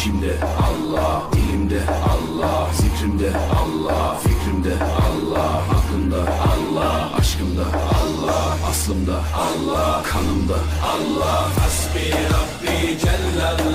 İşimde Allah, dilimde Allah, zikrimde Allah, fikrimde Allah, aklımda Allah, aşkımda Allah, aslımda Allah, kanımda Allah. Hasbi Rabbi Cellallah.